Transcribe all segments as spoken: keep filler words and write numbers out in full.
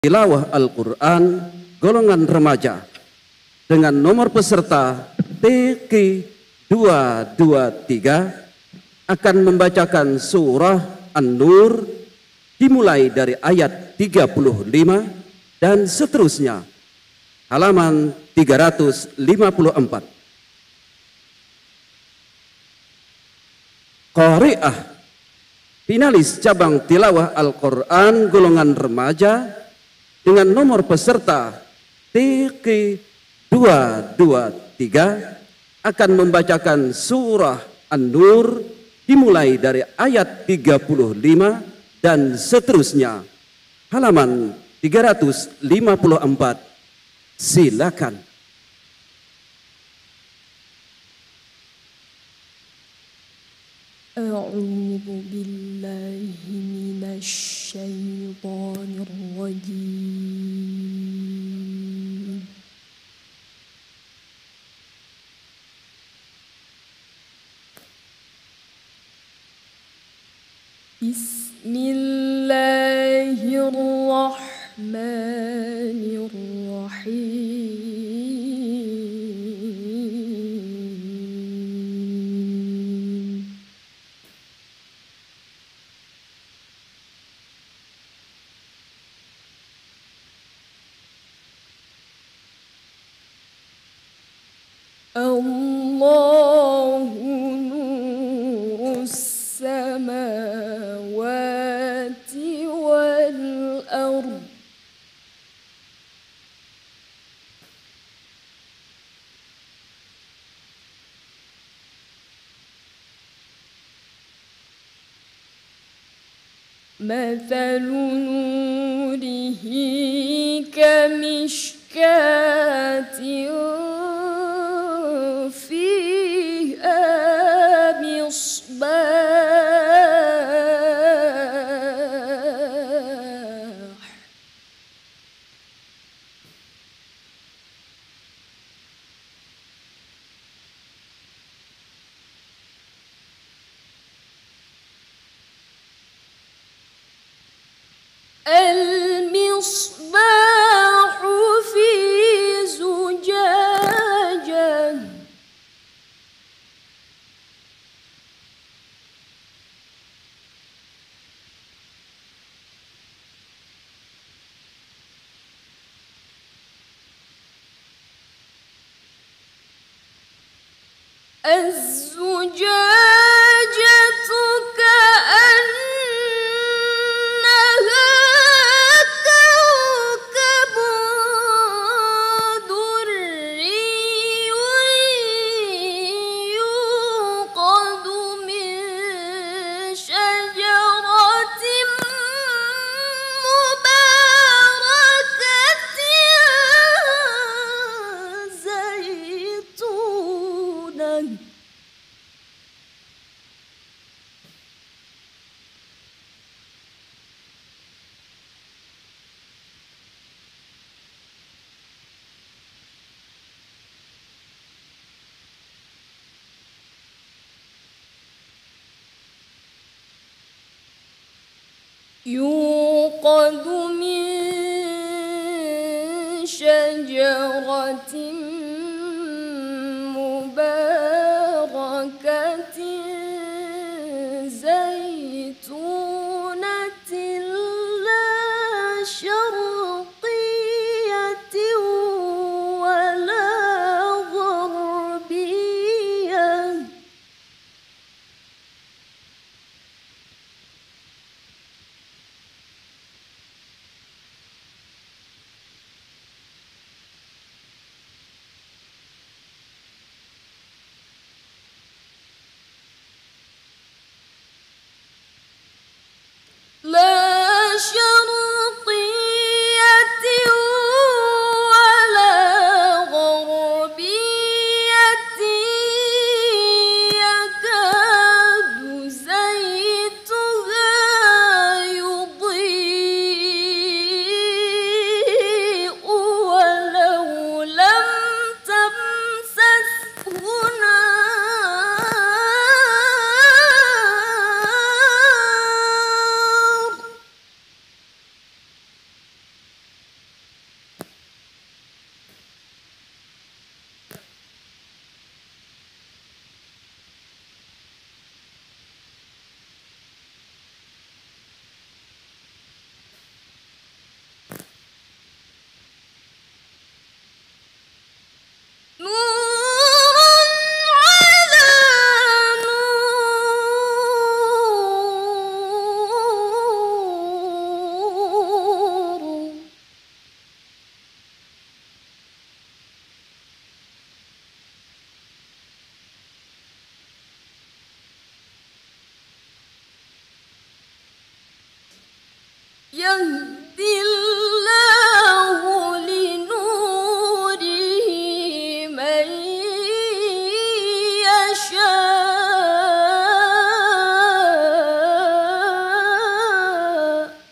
Tilawah Al-Quran golongan remaja dengan nomor peserta T Q dua dua tiga akan membacakan surah An-Nur dimulai dari ayat tiga puluh lima dan seterusnya, halaman tiga ratus lima puluh empat. Qari'ah, finalis cabang tilawah Al-Quran golongan remaja dengan nomor peserta T Q dua dua tiga akan membacakan surah An-Nur dimulai dari ayat tiga puluh lima dan seterusnya, halaman tiga ratus lima puluh empat. Silakan. A'udzu billahi minasy syaithanir rajim. Bismillahirrahmanirrahim. Allahu nurus samawati wal ardh. مثل نوره كمشكاة فيها مصباح المصباح في زجاجة الزجاجة كأنها كوكب دري يوقد من شجرة مباركة زيتونة يوقد من شجرة مباركة زيتونة لا شرقية ولا غربية يهدي الله لنوره من يشاء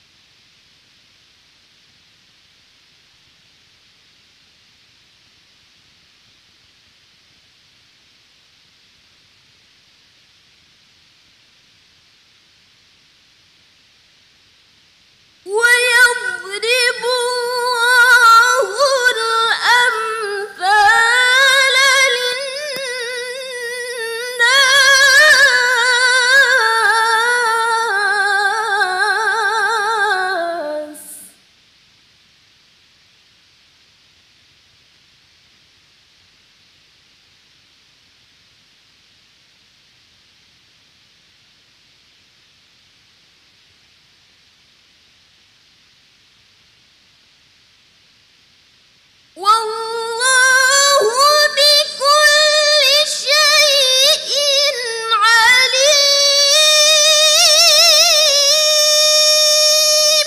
ويضرب الله الأمثال للناس والله بكل شيء عليم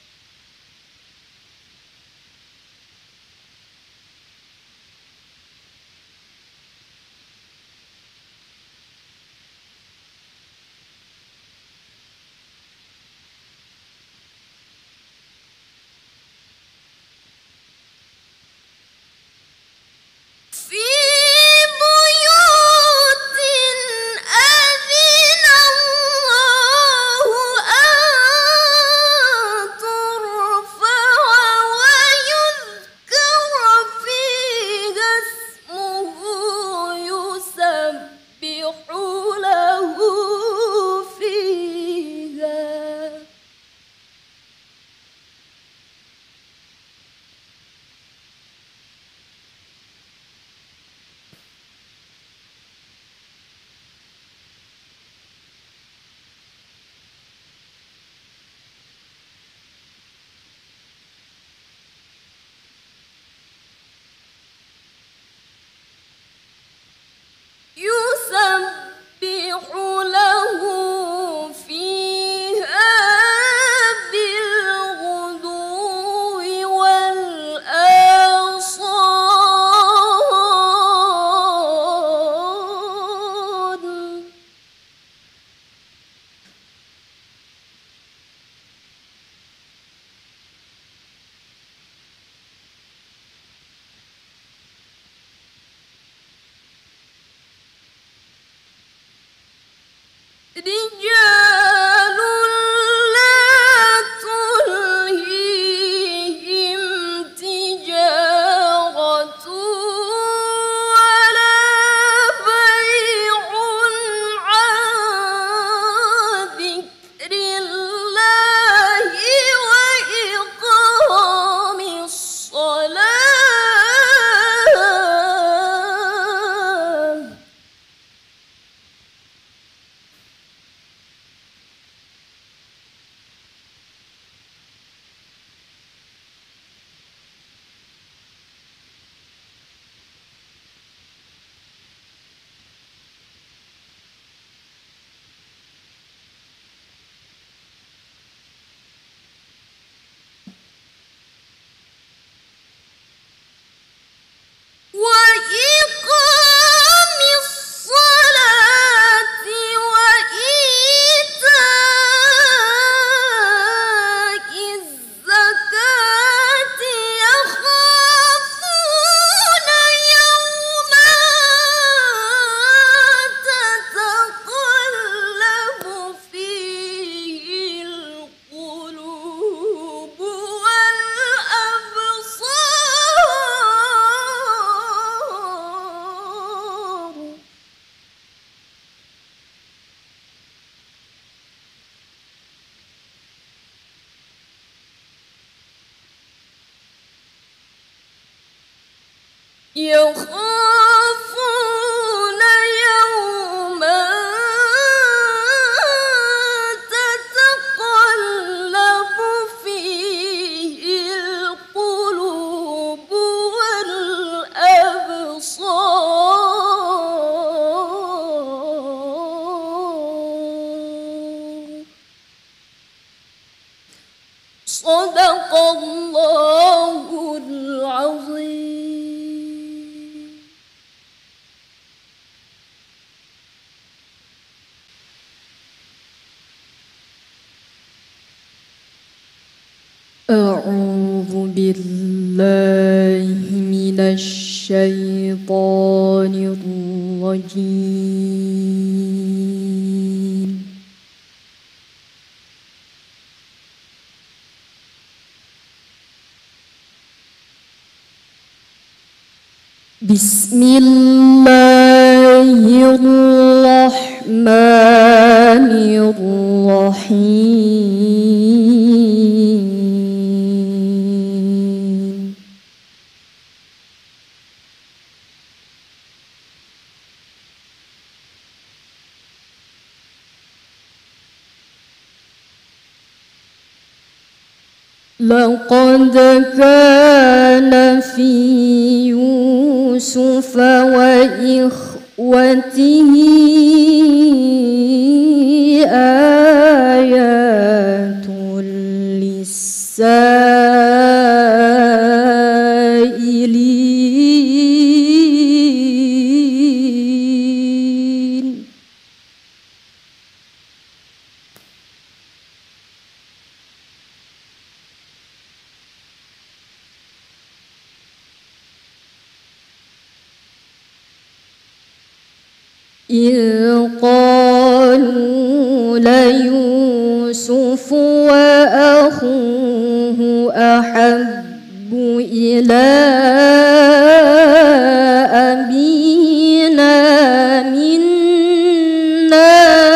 في بيوت أذن الله أن ترفع ويذكر فيها اسمه يسبح له فيها يسبح له فيها بالغدو والآصال رجال لا تلهيهم تجارة ولا بيع عن ذكر الله وإقام الصلاة وإقام الصلاة وإيتاء الزكاة يخافون يوما تتقلب فيه القلوب والأبصار يخافون يوما تتقلب فيه القلوب والأبصار بالله من الشيطان الرجيم. بسم الله الرحمن الرحيم. لقد كان في يوسف وإخوته آيات للسائلين. إذ قالوا ليوسف وأخوه أحب إلى أبينا منا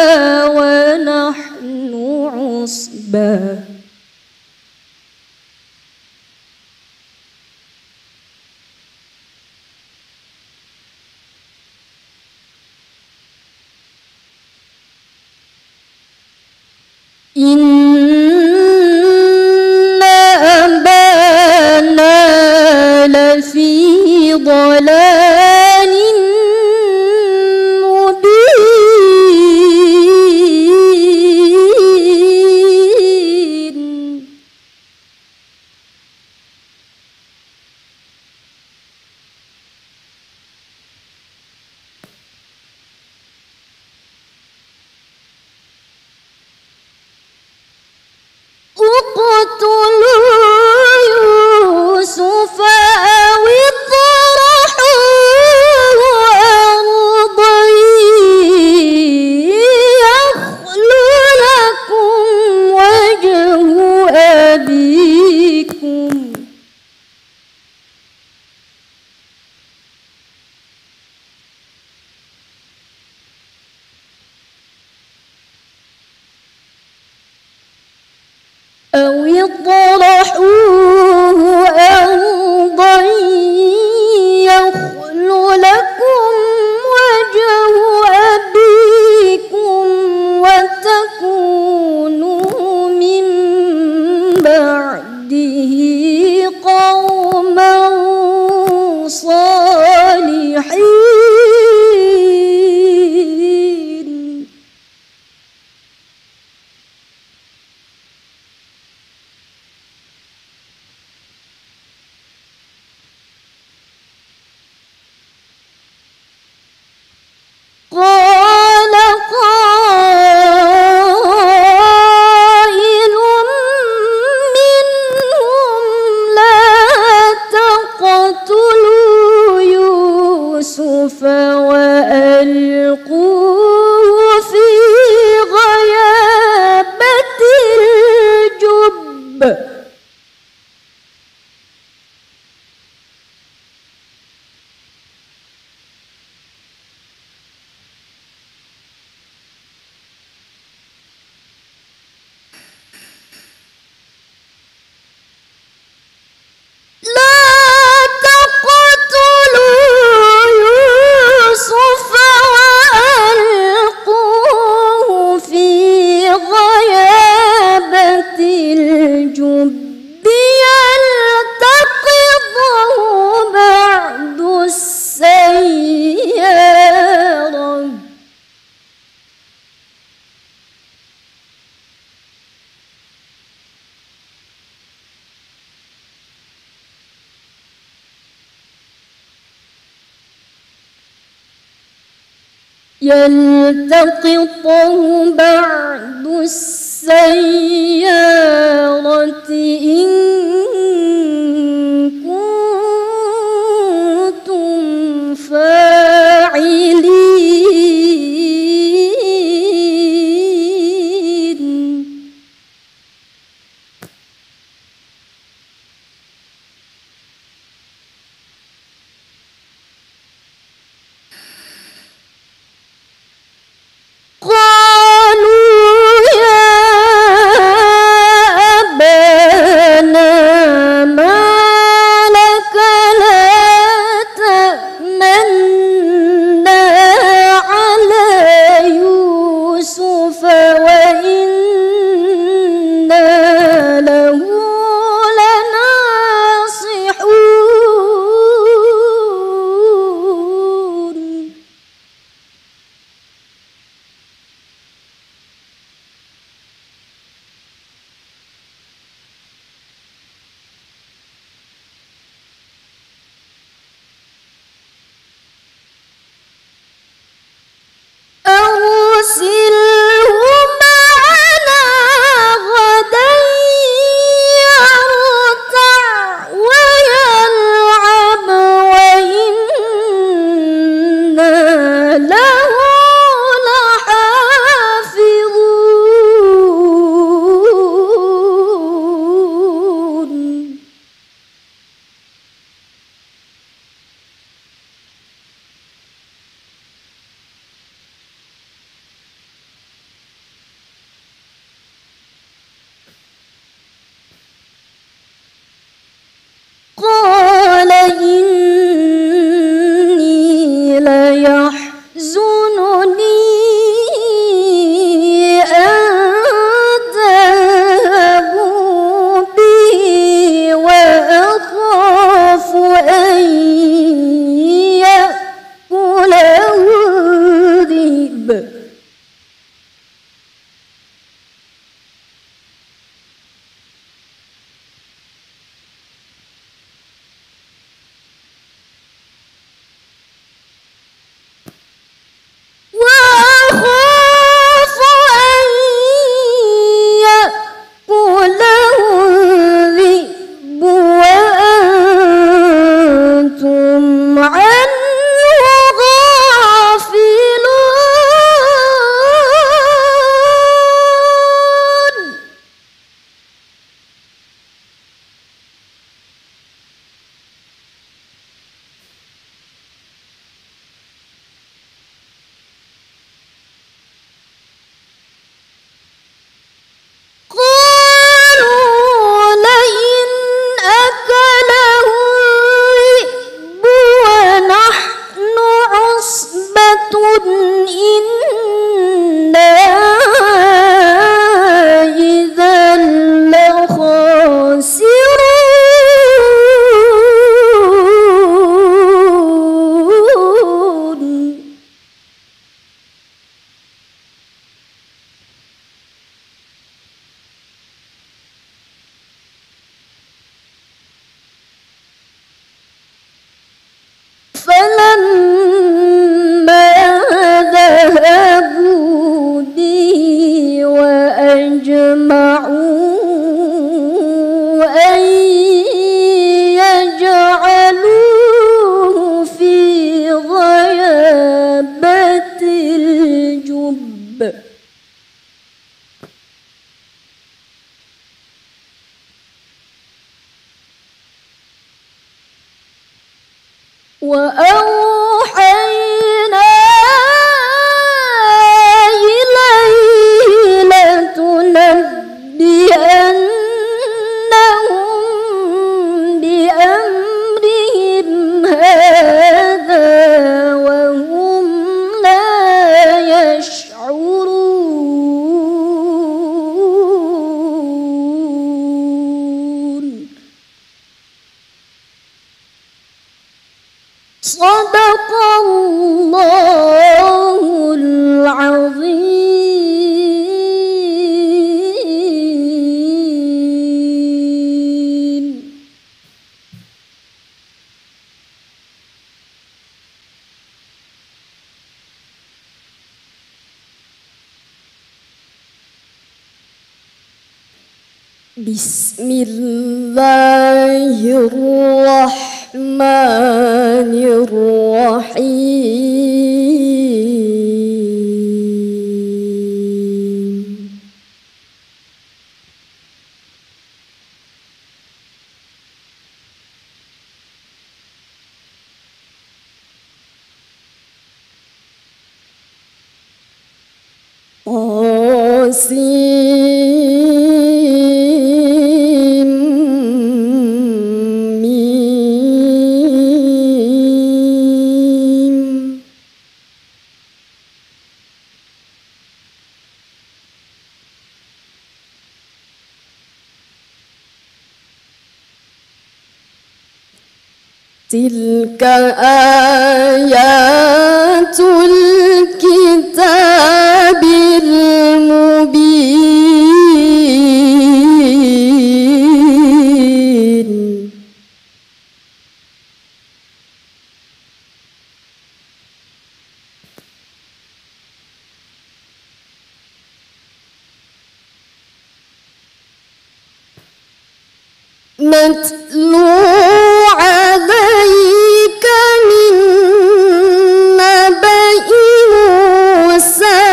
ونحن عصبة. إن أبانا لفي ضلال مبين. اقتلوا يوسف أو اطرحوه أرضا يخل لكم وجه أبيكم. أو اطرحوه أرضا يخل لكم وجه أبيكم وتكونوا من بعده قوما صالحين. قال قائل منهم لا تقتلوا يوسف وألقوه في غيابة الجب. يلتقطه بعض السيارة إن يخاف أن يأكله الذئب وأخاف أن يأكله الذئب وأنتم عنه غافلون قالوا لئن أكله الذئب ونحن عصبة إنا إذا لخاسرون فلما ذهبوا به وأجمعوا أن يجعلوه في غيابة الجب وأوحينا إليه لتنبئنهم بأمرهم هذا وهم لا يشعرون صدق الله العظيم. بسم الله الرحمن الرحيم. تلك آيات الكتاب المبين. نتلو عليك من نبأ موسى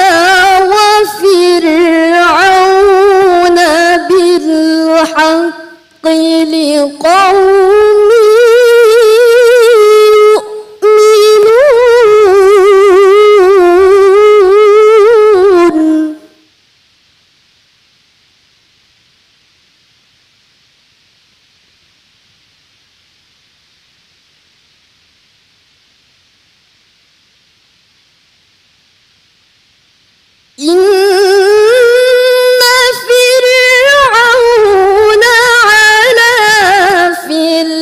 وفرعون بالحق لقوم يؤمنون. إن فرعون علا في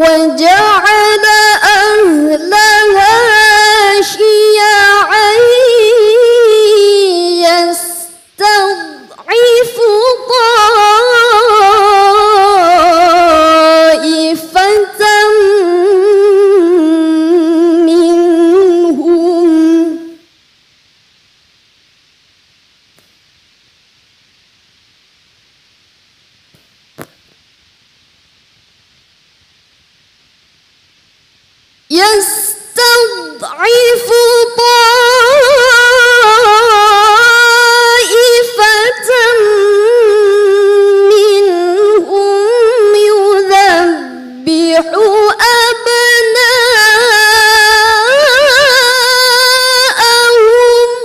وجعل أهلها شيعا يستضعف طائفة منهم يستضعف طائفة منهم يذبح أبناءهم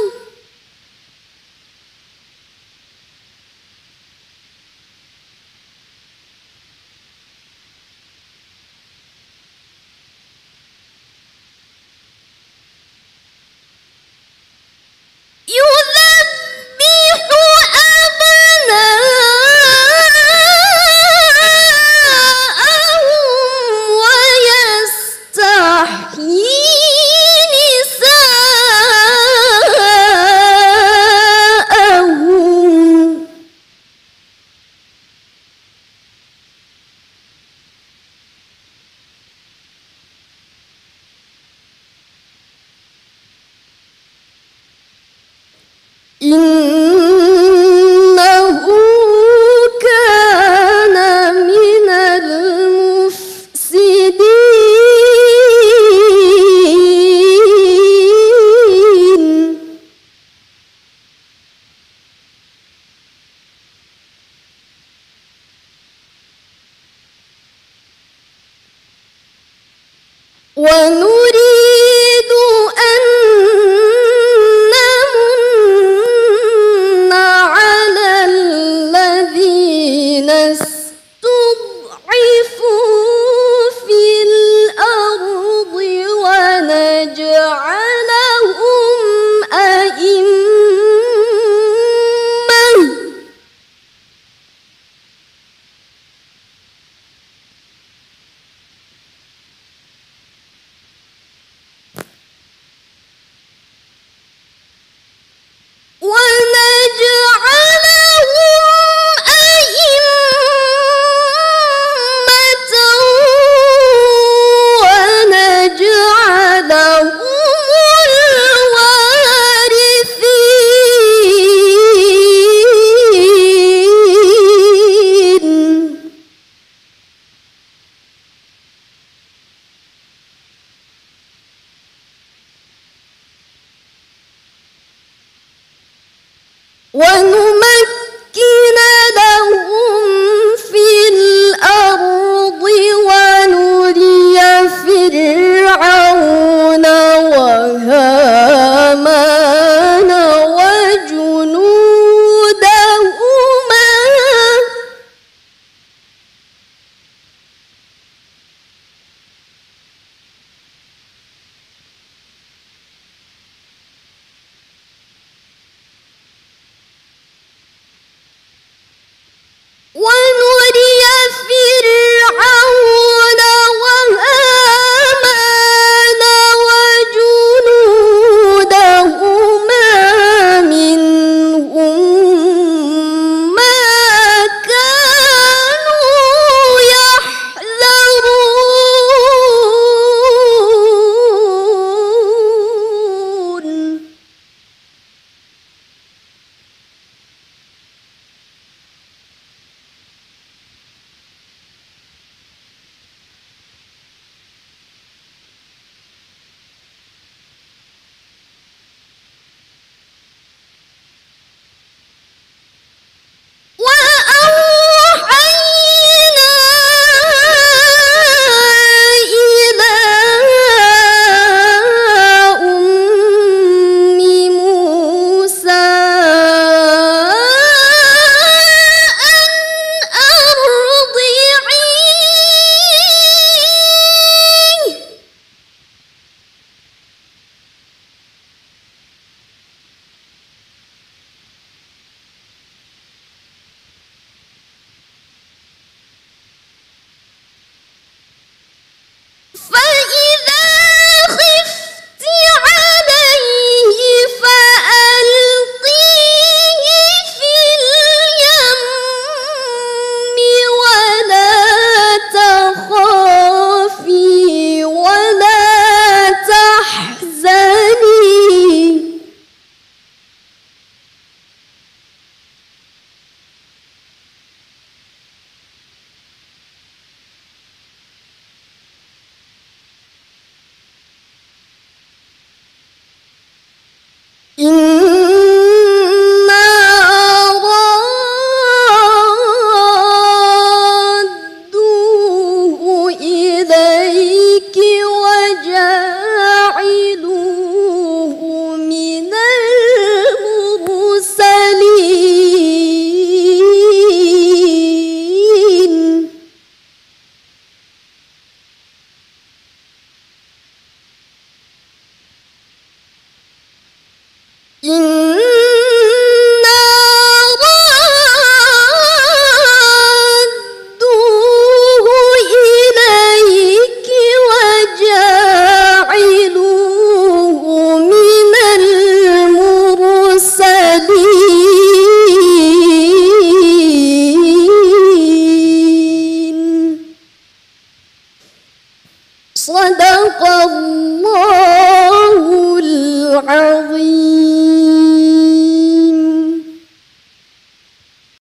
يذبح أبناءهم ويستحيي نساءهم إنه كان من المفسدين ونريد أن نمن على الذين استضعفوا في الأرض ونجعلهم أئمة ونجعلهم أئمة ونجعلهم الوارثين ونمكن لهم في الأرض ونري فرعون وهامان وجنودهما إنا رادوه إليك وجاعلوه من المرسلين. صدق الله العظيم.